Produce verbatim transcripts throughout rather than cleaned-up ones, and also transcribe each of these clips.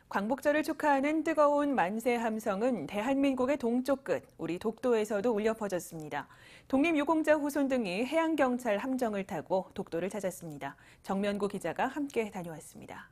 광복절을 축하하는 뜨거운 만세 함성은 대한민국의 동쪽 끝, 우리 독도에서도 울려 퍼졌습니다. 독립유공자 후손 등이 해양경찰 함정을 타고 독도를 찾았습니다. 정면구 기자가 함께 다녀왔습니다.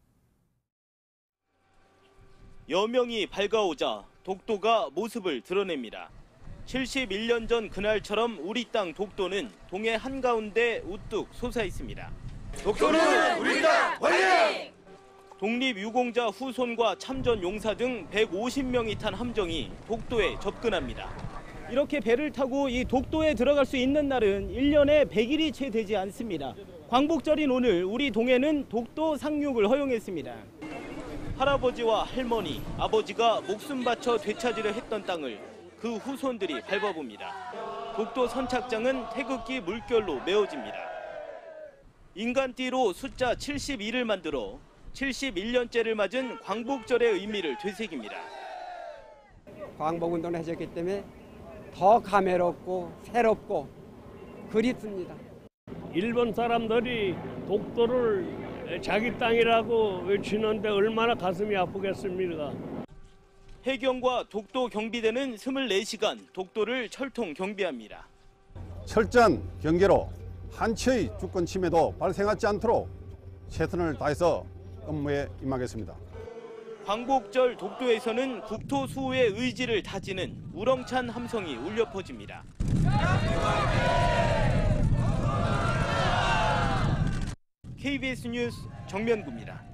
여명이 밝아오자 독도가 모습을 드러냅니다. 칠십일 년 전 그날처럼 우리 땅 독도는 동해 한가운데 우뚝 솟아 있습니다. 독도는 우리 땅 화이팅! 독립유공자 후손과 참전 용사 등 백오십 명이 탄 함정이 독도에 접근합니다. 이렇게 배를 타고 이 독도에 들어갈 수 있는 날은 일 년에 백 일이 채 되지 않습니다. 광복절인 오늘 우리 동해는 독도 상륙을 허용했습니다. 할아버지와 할머니, 아버지가 목숨 바쳐 되찾으려 했던 땅을 그 후손들이 밟아봅니다. 독도 선착장은 태극기 물결로 메워집니다. 인간띠로 숫자 칠십일을 만들어 칠십일 년째를 맞은 광복절의 의미를 되새깁니다. 광복운동을 하셨기 때문에 더 감회롭고 새롭고 그립습니다. 일본 사람들이 독도를 자기 땅이라고 외치는데 얼마나 가슴이 아프겠습니까? 해경과 독도 경비대는 이십사 시간 독도를 철통 경비합니다. 철저한 경계로 한치의 주권 침해도 발생하지 않도록 최선을 다해서 업무에 임하겠습니다. 광복절 독도에서는 국토 수호의 의지를 다지는 우렁찬 함성이 울려 퍼집니다. 케이비에스 뉴스 정면구입니다.